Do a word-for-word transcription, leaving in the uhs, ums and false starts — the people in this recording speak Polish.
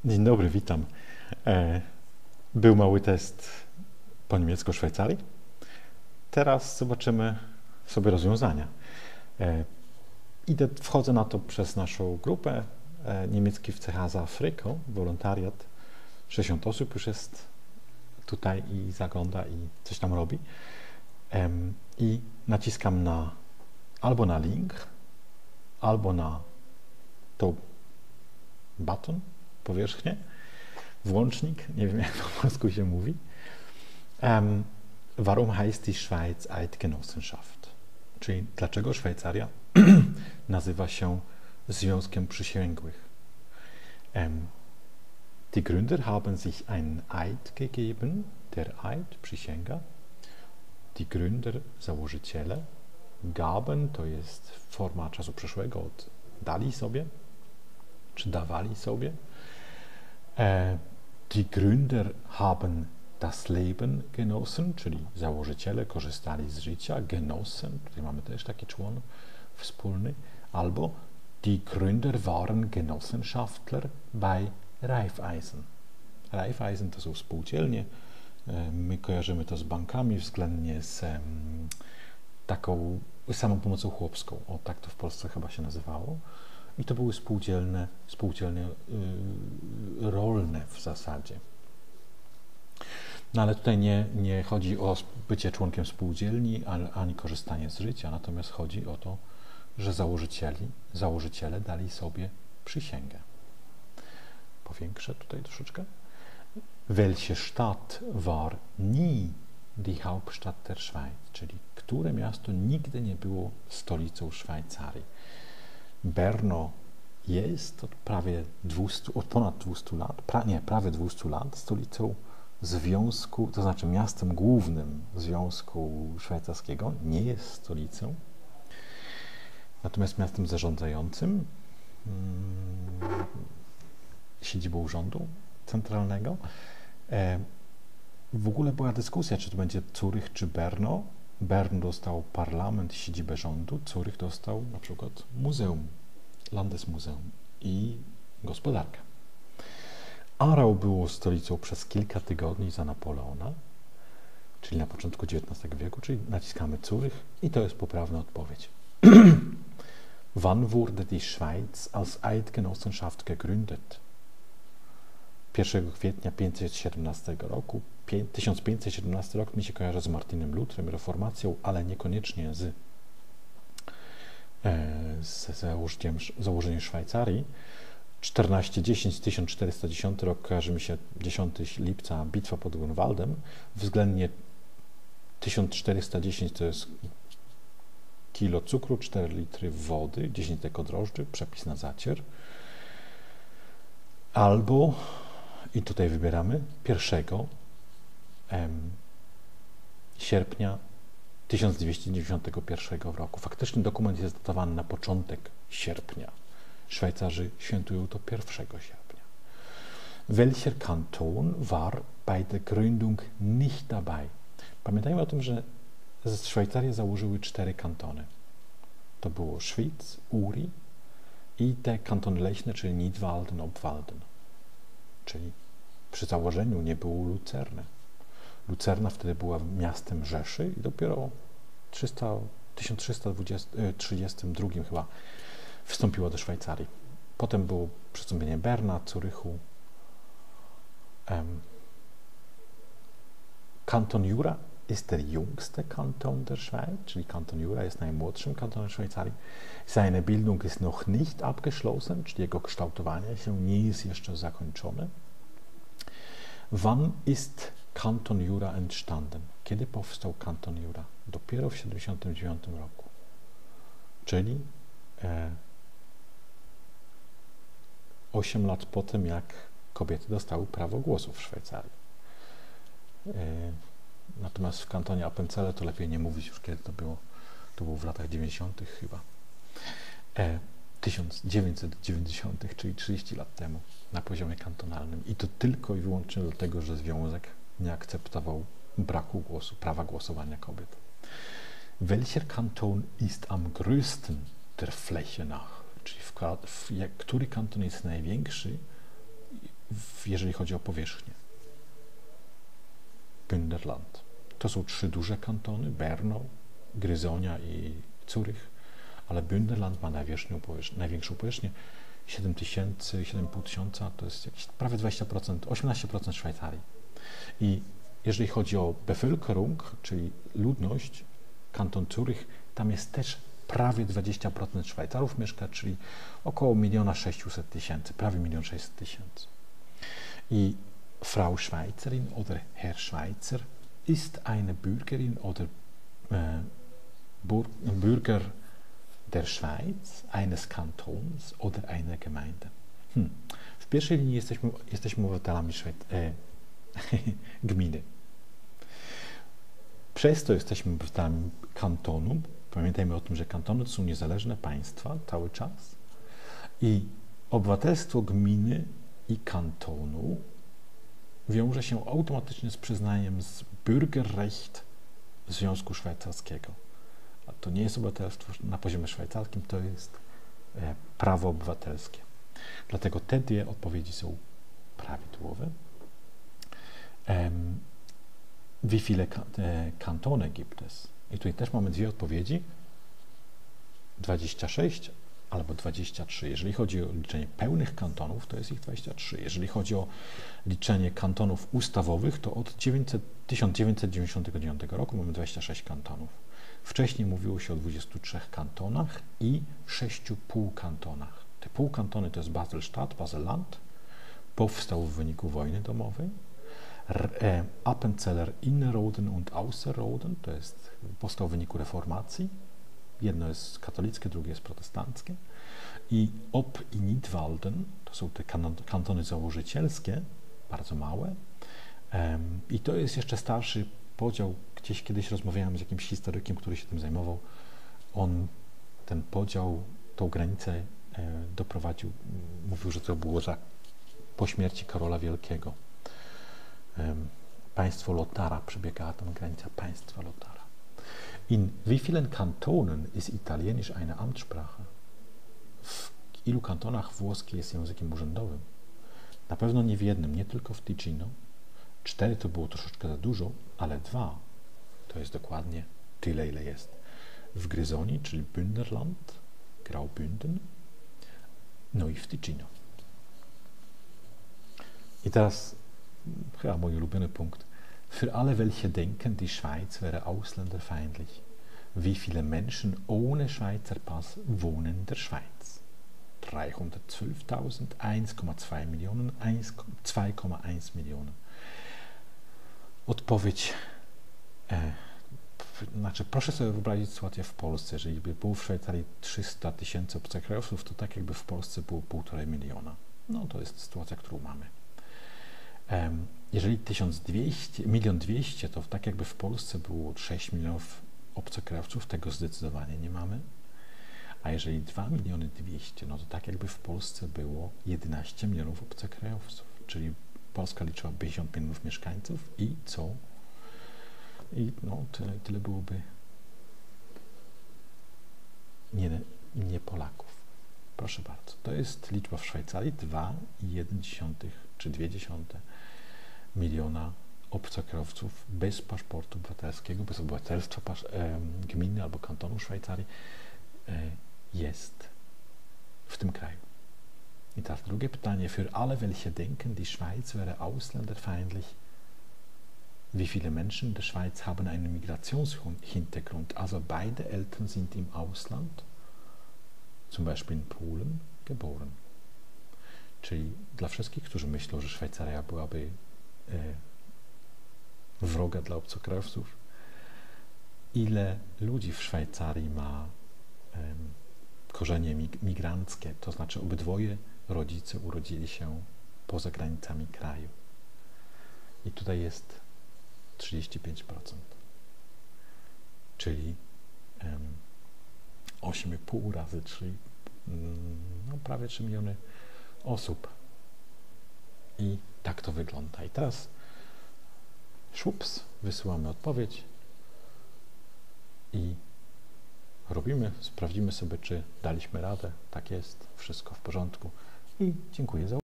Dzień dobry, witam. E, był mały test po niemiecku Szwajcarii. Teraz zobaczymy sobie rozwiązania. E, idę, wchodzę na to przez naszą grupę e, niemiecki w C H za Afryką, wolontariat. sześćdziesiąt osób już jest tutaj i zagląda i coś tam robi. E, I naciskam na albo na link, albo na tą button, powierzchnię, włącznik, nie wiem jak po polsku się mówi. Um, warum heißt die Schweiz Eidgenossenschaft? Czyli dlaczego Szwajcaria nazywa się Związkiem Przysięgłych? Um, die Gründer haben sich einen Eid gegeben, der Eid, przysięga. Die Gründer, założyciele, gaben, to jest forma czasu przeszłego od dali sobie, czy dawali sobie. E, die Gründer haben das Leben genossen, czyli założyciele korzystali z życia, genossen, tutaj mamy też taki człon wspólny, albo die Gründer waren Genossenschaftler bei Raiffeisen. Raiffeisen to są spółdzielnie, e, my kojarzymy to z bankami, względnie z e, taką samą pomocą chłopską, o tak to w Polsce chyba się nazywało. I to były spółdzielne, spółdzielnie yy, rolne w zasadzie. No ale tutaj nie, nie chodzi o bycie członkiem spółdzielni, ani, ani korzystanie z życia, natomiast chodzi o to, że założycieli, założyciele dali sobie przysięgę. Powiększę tutaj troszeczkę. Welche Stadt war nie die Hauptstadt der Schweiz? Czyli które miasto nigdy nie było stolicą Szwajcarii? Brno jest od prawie dwieście, od ponad dwieście lat, pra, nie, prawie dwieście lat stolicą związku, to znaczy miastem głównym Związku Szwajcarskiego, nie jest stolicą, natomiast miastem zarządzającym, hmm, siedzibą urzędu centralnego. E, w ogóle była dyskusja, czy to będzie Zurych czy Brno. Bern dostał parlament, siedzibę rządu, Zurych dostał na przykład muzeum, Landesmuseum i gospodarkę. Aarau było stolicą przez kilka tygodni za Napoleona, czyli na początku dziewiętnastego wieku, czyli naciskamy Zurych i to jest poprawna odpowiedź. Wann wurde die Schweiz als Eidgenossenschaft gegründet? pierwszego kwietnia pięćset siedemnastego roku. tysiąc pięćset siedemnasty rok mi się kojarzy z Martinem Lutrem, reformacją, ale niekoniecznie z, e, z założeniem, założeniem Szwajcarii. czternaście dziesięć, tysiąc czterysta dziesiąty rok kojarzy mi się dziesiątego lipca, bitwa pod Grunwaldem. Względnie tysiąc czterysta dziesięć to jest kilo cukru, cztery litry wody, dziesięć deko drożdży, przepis na zacier. Albo, i tutaj wybieramy, pierwszego sierpnia tysiąc dwieście dziewięćdziesiątego pierwszego roku. Faktycznie dokument jest datowany na początek sierpnia. Szwajcarzy świętują to pierwszego sierpnia. Welcher Kanton war bei der Gründung nicht dabei? Pamiętajmy o tym, że Szwajcarię założyły cztery kantony. To było Schwyz, Uri i te kantony leśne, czyli Nidwalden, Obwalden. Czyli przy założeniu nie było Lucerny. Lucerna wtedy była miastem Rzeszy i dopiero tysiąc trzysta trzydziestym drugim chyba wstąpiła do Szwajcarii. Potem było przystąpienie Berna, Zurychu. Um, Kanton Jura ist der jüngste Kanton der Schweiz, czyli Kanton Jura jest najmłodszym kantonem Szwajcarii. Seine Bildung ist noch nicht abgeschlossen, czyli jego kształtowanie się nie jest jeszcze zakończone. Wann ist Kanton Jura entstanden? Kiedy powstał Kanton Jura? Dopiero w siedemdziesiątym dziewiątym roku. Czyli e, osiem lat po tym, jak kobiety dostały prawo głosu w Szwajcarii. E, natomiast w kantonie Appenzell to lepiej nie mówić już, kiedy to było. To było w latach dziewięćdziesiątych chyba. E, tysiąc dziewięćset dziewięćdziesiątych, czyli trzydzieści lat temu na poziomie kantonalnym. I to tylko i wyłącznie dlatego, że związek nie akceptował braku głosu, prawa głosowania kobiet. Welcher Kanton ist am größten der Fläche nach? Czyli w, w, jak, który kanton jest największy w, jeżeli chodzi o powierzchnię. Bündnerland. To są trzy duże kantony, Brno, Gryzonia i Zurych, ale Bündnerland ma powierzchnię, największą powierzchnię, siedem tysięcy, siedem i pół tysiąca, to jest jakieś prawie dwadzieścia procent, osiemnaście procent Szwajcarii. I jeżeli chodzi o Bevölkerung, czyli ludność, kanton Zurych, tam jest też prawie dwadzieścia procent Szwajcarów mieszka, czyli około miliona sześciuset tysięcy, prawie milion sześćset tysięcy. I Frau Schweizerin oder Herr Schweizer ist eine Bürgerin oder äh, Bürger der Schweiz, eines Kantons oder einer Gemeinde. Hmm. W pierwszej linii jesteśmy, jesteśmy obywatelami Szwajc- e, gminy. Przez to jesteśmy obywatelami kantonu. Pamiętajmy o tym, że kantony to są niezależne państwa cały czas. I obywatelstwo gminy i kantonu wiąże się automatycznie z przyznaniem z Bürgerrecht Związku Szwajcarskiego. A to nie jest obywatelstwo na poziomie szwajcarskim, to jest e, prawo obywatelskie. Dlatego te dwie odpowiedzi są prawidłowe. Um, wie viele Kantone gibt es? I tutaj też mamy dwie odpowiedzi. dwadzieścia sześć albo dwadzieścia trzy. Jeżeli chodzi o liczenie pełnych kantonów, to jest ich dwadzieścia trzy. Jeżeli chodzi o liczenie kantonów ustawowych, to od tysiąc dziewięćset dziewięćdziesiątego dziewiątego roku mamy dwadzieścia sześć kantonów. Wcześniej mówiło się o dwudziestu trzech kantonach i sześciu półkantonach. Te półkantony to jest Basel-Stadt, Basel-Land. Powstał w wyniku wojny domowej. E, Appenzeller Innerrhoden und Ausserrhoden, to jest powstał w wyniku reformacji. Jedno jest katolickie, drugie jest protestanckie. I Ob i Nidwalden, to są te kantony założycielskie, bardzo małe. Um, I to jest jeszcze starszy podział. Gdzieś kiedyś rozmawiałem z jakimś historykiem, który się tym zajmował. On ten podział, tą granicę e, doprowadził, mówił, że to było za, po śmierci Karola Wielkiego. Um, państwo Lothara, przebiegała tam granica państwa Lothara. In wie vielen Kantonen ist Italienisch eine Amtssprache? W ilu kantonach włoski jest językiem urzędowym? Na pewno nie w jednym, nie tylko w Ticino. Cztery to było troszeczkę za dużo, ale dwa to jest dokładnie tyle, ile jest w Gryzonii, czyli Bündnerland, Graubünden, no i w Ticino. I teraz chyba mój ulubiony punkt. Für alle, welche denken, die Schweiz wäre ausländerfeindlich. Wie viele Menschen ohne Schweizer Pass wohnen in der Schweiz? dreihundertzwölftausend, eins Komma zwei Millionen, zwei Komma eins Millionen. Odpowiedź, e, znaczy proszę sobie wyobrazić sytuację w Polsce. Jeżeli by było w Szwajcarii trzysta tysięcy obcokrajowców, to tak jakby w Polsce było półtorej miliona. No to jest sytuacja, którą mamy. E, jeżeli tysiąc dwieście, milion dwieście, to tak jakby w Polsce było sześć milionów obcokrajowców, tego zdecydowanie nie mamy. A jeżeli dwa miliony dwieście, no to tak jakby w Polsce było jedenaście milionów obcokrajowców, czyli Polska liczyła pięćdziesiąt milionów mieszkańców i co? I no, tyle, tyle byłoby nie, nie Polaków. Proszę bardzo. To jest liczba w Szwajcarii dwa i jeden dziesiąty czy dwie dziesiąte miliona obcokrajowców bez paszportu obywatelskiego, bez obywatelstwa pasz, e, gminy albo kantonu Szwajcarii e, jest w tym kraju. I teraz drugie pytanie. Für alle, welche denken, die Schweiz wäre ausländerfeindlich, wie viele Menschen in der Schweiz haben einen Migrationshintergrund? Also beide Eltern sind im Ausland, zum Beispiel in Polen, geboren. Czyli dla wszystkich, którzy myślą, że Szwajcaria byłaby e, wroga dla obcokrajowców, ile ludzi w Szwajcarii ma e, korzenie migranckie, to znaczy obydwoje rodzice urodzili się poza granicami kraju. I tutaj jest trzydzieści pięć procent, czyli um, osiem i pół razy, czyli um, no, prawie trzy miliony osób. I tak to wygląda. I teraz szups, wysyłamy odpowiedź i robimy, sprawdzimy sobie, czy daliśmy radę. Tak jest, wszystko w porządku. I dziękuję za uwagę.